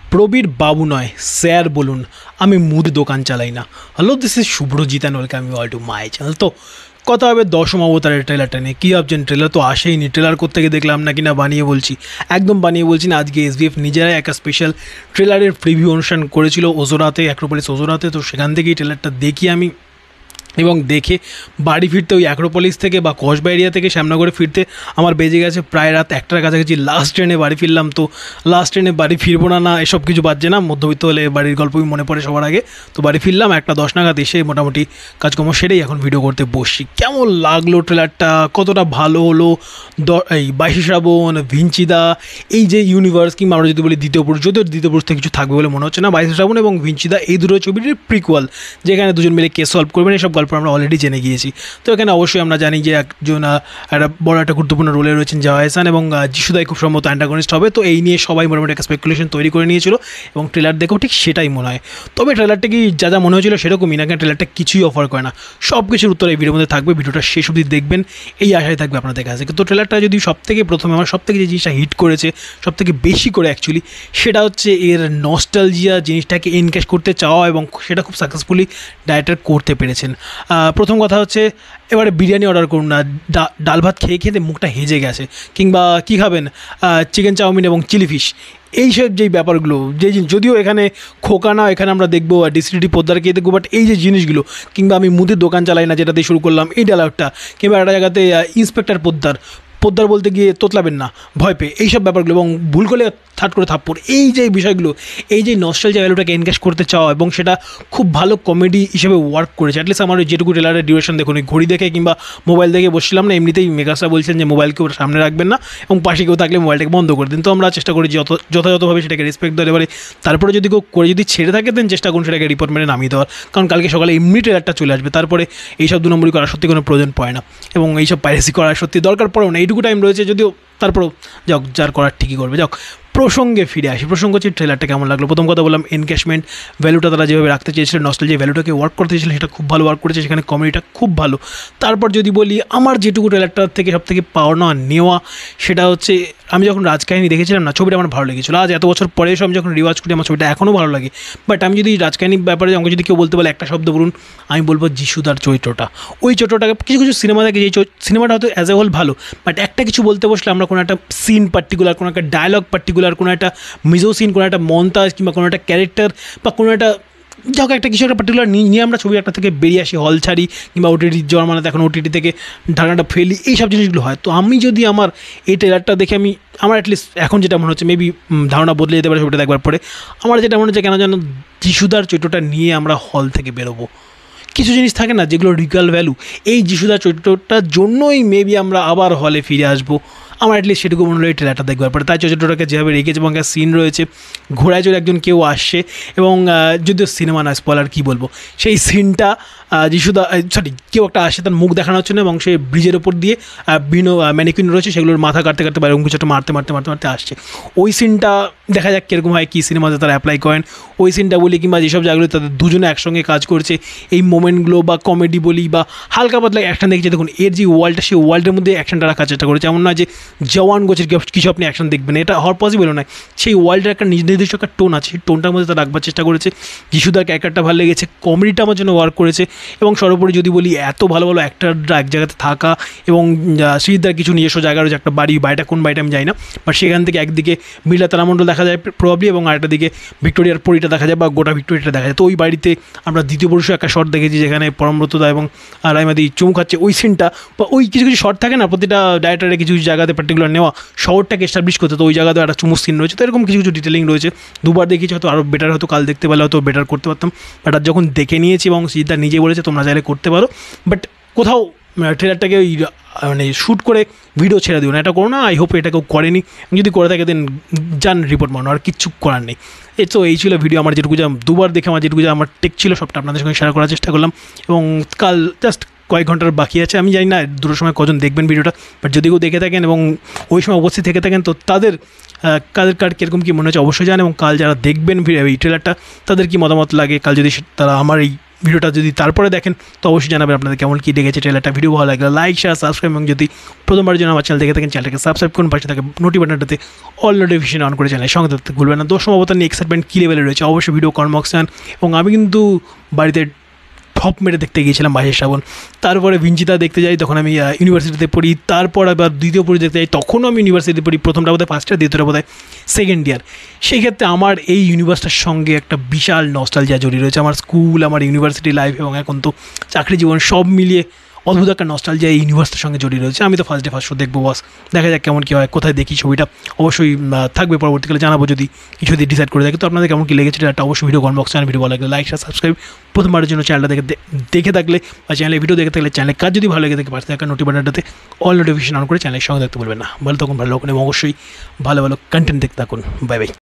প্রবীর বাবু নয় স্যার বলুন, আমি মুদি দোকান চালাই না। Hello, this is Subhrajit and welcome you all to my channel. তো কথা হবে দশম অবতারের ট্রেলারটা নিয়ে। কী ভাবছেন, ট্রেলার তো আসেইনি। ট্রেলার করতে গিয়ে দেখলাম নাকি না বানিয়ে বলছি, একদম বানিয়ে বলছি না। আজকে এসবিএফ নিজেরাই একটা স্পেশাল ট্রেলারের প্রিভিউ অনুষ্ঠান করেছিল ওজোরাতে, অ্যাক্রোপলিস ওজোরাতে। তো সেখান থেকেই ট্রেলারটা দেখি আমি, এবং দেখে বাড়ি ফিরতে ওই অ্যাক্রোপলিস থেকে বা কসবা এরিয়া থেকে শ্যামনগরে ফিরতে আমার বেজে গেছে প্রায় রাত 1টার কাছাকাছি। লাস্ট ট্রেনে বাড়ি ফিরলাম। তো লাস্ট ট্রেনে বাড়ি ফিরবো না এসব কিছু বাজছে না, মধ্যবিত্ত হলে বাড়ির গল্পই মনে পড়ে সবার আগে। তো বাড়ি ফিরলাম 1:10 নাগাদ, এসে মোটামুটি কাজকর্ম সেরেই এখন ভিডিও করতে বসছি। কেমন লাগলো ট্রেলারটা, কতটা ভালো হলো, এই 22শে শ্রাবণ, ভিঞ্চিদা, এই যে ইউনিভার্স, কিংবা আমরা যদি বলি দ্বিতীয় পুরুষ, যদিও দ্বিতীয় পুরুষ থেকে কিছু থাকবে বলে মনে হচ্ছে না। 22শে শ্রাবণ এবং ভিঞ্চিদা এই দুটো ছবির প্রিকুয়াল, যেখানে দুজন মিলে কেস সলভ করবেন, এসব গল্প আমরা অলরেডি জেনে গিয়েছি। তো এখানে অবশ্যই আমরা জানি যে একজন একটা বড় একটা গুরুত্বপূর্ণ রোলে রয়েছেন জয়া, আহসান, এবং যিশুদাই খুব সম্ভবত অ্যান্টাগনিস্ট হবে। তো এই নিয়ে সবাই মোটামুটি একটা স্পেকুলেশন তৈরি করে নিয়েছিল, এবং ট্রেলার দেখেও ঠিক সেটাই মনে হয়। তবে ট্রেলারটা কি যা মনে হয়েছিল সেরকমই না, কেন ট্রেলারটা কিছুই অফার করে না। সব কিছুর উত্তর এই ভিডিওর মধ্যে থাকবে, ভিডিওটা শেষ অবধি দেখবেন, এই আশায় থাকবে আপনাদের কাছে। তো ট্রেলারটা যদি সবথেকে প্রথমে আমার সবথেকে যে জিনিসটা হিট করেছে সবথেকে বেশি করে অ্যাকচুয়ালি, সেটা হচ্ছে এর নস্টালজিয়া জিনিসটাকে এনক্যাশ করতে চাওয়া, এবং সেটা খুব সাকসেসফুলি ডাইরেক্টর করতে পেরেছেন। প্রথম কথা হচ্ছে, এবারে বিরিয়ানি অর্ডার করুন না, ডাল ভাত খেয়ে খেতে মুখটা হেজে গেছে, কিংবা কী খাবেন, চিকেন চাউমিন এবং চিলি ফিশ, এইসব যেই ব্যাপারগুলো, যদিও এখানে খোকা না, এখানে আমরা দেখবো ডিসিডি পোদ্দারকে দেখবো, বাট এই যে জিনিসগুলো, কিংবা আমি মুদির দোকান চালাই না যেটা দিয়ে শুরু করলাম, এই ডায়লগটা, কিংবা একটা জায়গাতে ইন্সপেক্টর পোদ্দার বলতে গিয়ে তোতলাবেন না ভয় পেয়ে, এইসব ব্যাপারগুলো, এবং ভুল করলে থার্ড করে থাপ্পড়, এই যে বিষয়গুলো, এই যে নস্টালজিয়া ভ্যালুটাকে এনগেজ করতে চাওয়া, এবং সেটা খুব ভালো কমেডি হিসেবে ওয়ার্ক করেছে। অ্যাটলিস্ট আমার যেটুকু ট্রেলারের ডিউরেশন দেখুন, ঘড়ি দেখে কিংবা মোবাইল দেখে বসছিলাম না, এমনিতেই মেগাসরা বলছেন যে মোবাইলকে সামনে রাখবেন না, এবং পাশে কেউ থাকলে মোবাইলটাকে বন্ধ করে দিন। তো আমরা চেষ্টা করি যথাযথভাবে সেটাকে রেসপেক্ট দেওয়ার। এবারে তারপরে যদি কেউ করে যদি ছেড়ে থাকে, দেন চেষ্টা করুন সেটাকে রিপোর্ট মেরে নামিয়ে দেওয়ার, কারণ কালকে সকালে এমনি ট্রেলারটা চলে আসবে। তারপরে এইসব 2 নম্বরই করার সত্যি কোনো প্রয়োজন পড়ে না, এবং এইসব পাইরেসি করার সত্যি দরকার পড়েও না। এইটুকু টাইম রয়েছে, যদিও তারপরেও যাক, যার করার ঠিকই করবে। যাক, প্রসঙ্গে ফিরে আসি। প্রসঙ্গ হচ্ছে ট্রেলারটা কেমন লাগলো। প্রথম কথা বললাম, এনগেজমেন্ট ভ্যালুটা তারা যেভাবে রাখতে চেয়েছিলেন, নস্টালজিয়া ভ্যালুটাকে ওয়ার্ক করতে চেয়েছিলেন, সেটা খুব ভালো ওয়ার্ক করেছে। সেখানে কমেডিটা খুব ভালো। তারপর যদি বলি আমার যেটুকু ট্রেলারটার থেকে সব থেকে পাওনা নেওয়া, সেটা হচ্ছে আমি যখন রাজকাহিনী দেখেছিলাম না, ছবিটা আমার ভালো লেগেছিলো। আজ এত বছর পরে এসে আমি যখন রিওয়াজ করি, আমার ছবিটা এখনও ভালো লাগে। বাট আমি যদি রাজকাহিনীর ব্যাপারে আমাকে যদি কেউ বলতে বলে একটা শব্দ বলুন, আমি বলবো যিশুদার চরিত্রটা। ওই চরিত্রটাকে কিছু সিনেমা থাকে, যে সিনেমাটা হয়তো অ্যাজ এ হোল ভালো, বাট একটা কিছু বলতে বসলে আমরা কোনো একটা সিন পার্টিকুলার, কোনো একটা ডায়লগ পার্টিকুলার, কোনো একটা মিজো সিন, কোনো একটা মন্তাজ, কিংবা কোনো একটা ক্যারেক্টার, বা কোনো একটা যাক একটা কিছু একটা পার্টিকুলার নিয়ে আমরা ছবি একটা থেকে বেরিয়ে আসি, হল ছাড়ি, কিংবা ওটিটি জন্মানাতে এখন ওটিটি থেকে ঢাকনাটা ফেলি, এইসব জিনিসগুলো হয়। তো আমি যদি আমার এই ট্রেলারটা দেখে আমার অ্যাটলিস্ট এখন যেটা মনে হচ্ছে, মেবি ধারণা বদলে যেতে পারে ছবিটা দেখবার পরে, আমার যেটা মনে হচ্ছে কেন যেন যিশুদার চরিত্রটা নিয়ে আমরা হল থেকে বেরোবো। কিছু জিনিস থাকে না যেগুলো রিগাল ভ্যালু, এই যিশুদার চরিত্রটার জন্যই মেবি আমরা আবার হলে ফিরে আসবো। আমার অ্যাটলিস্ট সেটুকু মনে হলো এই ট্রেলারটা দেখবার পরে। তাই চরিত্রটাকে যেভাবে রেখেছে, এবং একটা সিন রয়েছে ঘোড়ায় চড়ে একজন কেউ আসছে, এবং যদিও সিনেমা নয়, স্পয়লার কী বলবো, সেই সিনটা যিশুদা কেউ একটা আসে, তার মুখ দেখানো হচ্ছে না, এবং সে ব্রিজের ওপর দিয়ে বিভিন্ন ম্যানিকুইন রয়েছে, সেগুলোর মাথা কাটতে কাটতে বা এরকম কিছু একটা মারতে আসছে। ওই সিনটা দেখা যাক কীরকম হয়, কী সিনেমাতে তারা অ্যাপ্লাই করেন ওই সিনটা বলি, কিংবা যেসব জায়গাগুলো তাদের দুজনে একসঙ্গে কাজ করছে, এই মোমেন্টগুলো, বা কমেডি বলি, বা হালকা পাতলা অ্যাকশন দেখেছি। দেখুন এর যে ওয়ার্ল্ডটা, সেই ওয়ার্ল্ডের মধ্যে অ্যাকশনটা রাখার চেষ্টা করেছে। এমন নয় যে জওয়ান গোছের কিছু আপনি অ্যাকশন দেখবেন, এটা হওয়ার পসিবলও নয়। সেই ওয়ার্ল্ডের একটা নির্দিষ্ট একটা টোন আছে, সেই টোনটার মধ্যে তারা রাখবার চেষ্টা করেছে। যিশুদার ক্যারেক্টারটা ভালো লেগেছে, কমেডিটা আমার জন্য ওয়ার্ক করেছে, এবং সর্বোপরি যদি বলি এত ভালো ভালো অ্যাক্টাররা এক জায়গাতে থাকা, এবং শ্রীজিৎদার কিছু নিজস্ব জায়গা রয়েছে, একটা বাড়িটা কোন বাড়িটা আমি জানি না, বাট সেখান থেকে একদিকে মিলা তারামণ্ডল দেখা যায় প্রবাবলি, এবং আরেকটা দিকে ভিক্টোরিয়ার পরিটা দেখা যায়, বা গোটা ভিক্টোরিয়াটা দেখা যায়। তো ওই বাড়িতে আমরা দ্বিতীয় পুরুষের একটা শট দেখেছি, যেখানে পরমব্রতদা এবং রাইমাদি চুমু খাচ্ছে, ওই সিনটা, বা ওই কিছু শট থাকে না প্রতিটা ডাইরেক্টরের কিছু জায়গাতে পার্টিকুলার নেওয়া শহরটাকে এস্টাবলিশ করতে। তো ওই জায়গাতেও একটা চুমুর সিন রয়েছে। তো এরকম কিছু ডিটেলিং রয়েছে। দুবার দেখেছি, হয়তো আরও বেটার, হয়তো কাল দেখতে পারলে হয়তো বেটার করতে পারতাম, বাট আর যখন দেখে নিয়েছি, এবং শ্রীজিৎদা নিজে বলেছে তোমরা চাইলে করতে পারো, বাট কোথাও ট্রেলারটাকে ওই মানে শ্যুট করে ভিডিও ছেড়ে দিও না, এটা করো না। আই হোপ এটা কেউ করেনি, যদি করে থাকে দেন যান রিপোর্ট মানো, আর কিচ্ছু করার নেই। তো এই ছিল ভিডিও। আমার যেটুকু দুবার দেখে আমার যেটুকু আমার টেক ছিল, সবটা আপনাদের সঙ্গে শেয়ার করার চেষ্টা করলাম, এবং কাল জাস্ট কয়েক ঘন্টার বাকি আছে। আমি জানি না দুটোর সময় কজন দেখবেন ভিডিওটা, বাট যদি কেউ দেখে থাকেন এবং ওই সময় উপস্থিত থেকে থাকেন, তো তাদের কার কীরকম কী মনে হচ্ছে অবশ্যই জানেন, এবং কাল যারা দেখবেন এই ট্রেলারটা, তাদের কী মতামত লাগে, কাল যদি তারা আমার এই ভিডিওটা যদি তারপরে দেখেন তো অবশ্যই জানাবেন আপনাদের কেমন কী লেগেছে ট্রেলারটা। ভিডিও ভালো লাগলে লাইক শেয়ার সাবস্ক্রাইব, এবং যদি প্রথমবার জন্য আমার চ্যানেল দেখে থাকেন চ্যানেলটাকে সাবস্ক্রাইব করুন, পাশে থাকে নোটিফিকেশনটাতে অল নোটিফিকেশন অন করে চ্যানেলের সঙ্গে থাকতে ভুলবেন না। দশম অবতার নিয়ে এক্সাইটমেন্ট কী লেভেলে রয়েছে অবশ্যই ভিডিও কর্মক্সান। এবং আমি কিন্তু বাড়িতে ঠপ মেরে দেখতে গিয়েছিলাম মাহেশ শ্রাবণ, তারপরে ভিঞ্চিতা দেখতে যাই, তখন আমি ইউনিভার্সিটিতে পড়ি, তারপর আবার দ্বিতীয় পড়ি দেখতে যাই, তখনও আমি ইউনিভার্সিটিতে পড়ি, প্রথমটা বোধহয় ফার্স্ট ইয়ার, দ্বিতীয়টা বোধহয় সেকেন্ড ইয়ার। সেই ক্ষেত্রে আমার এই ইউনিভার্সটার সঙ্গে একটা বিশাল নস্টালজিয়া জড়িয়ে রয়েছে। আমার স্কুল, আমার ইউনিভার্সিটি লাইফ এবং এখন তো চাকরি জীবন সব মিলিয়ে অদ্ভুত একটা নস্টালজিয়া এই ইউনিভার্সটার সঙ্গে জড়িয়ে রয়েছে। আমি তো ফার্স্ট ডে ফার্স্ট শো দেখবো, বস দেখা যাক কেমন কী হয়, কোথায় দেখি ছবিটা অবশ্যই থাকবে, পরবর্তীকালে জানাবো যদি কিছু যদি ডিসাইড করে দেখি। তো আপনাদের কেমন কী লেগেছে একটা অবশ্যই ভিডিও কমেন্ট বক্সে, ভিডিও ভালো লাগলে লাইক শেয়ার সাবস্ক্রাইব, প্রথমবারের জন্য চ্যানেলটা দেখে থাকলে বা চ্যানেলে ভিডিও দেখে থাকলে চ্যানেলের কাজ যদি ভালো লেগে থাকে পাশে থাকা নোটিফিকেশনটাতে অল নোটিফিকেশন অন করে চ্যানেলের সঙ্গে দেখতে বলবেন না। ভালো তখন ভালো এবং অবশ্যই ভালো ভালো কন্টেন্ট দেখতে থাকুন। Bye by.